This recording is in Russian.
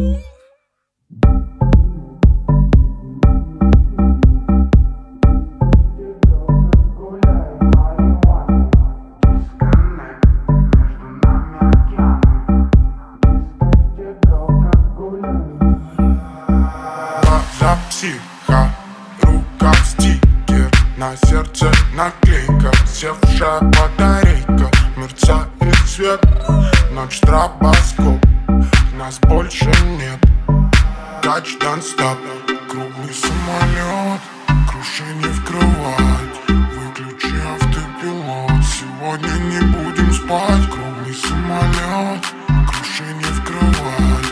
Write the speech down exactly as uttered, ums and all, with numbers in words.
Психа, рука стикер, на сердце наклейка, севшая батарейка, мерцает свет, ночь стробоскоп, нас больше нет. Touch don't stop, круглый самолет, крушение в кровать, выключи автопилот, сегодня не будем спать. Круглый самолет, крушение в кровать,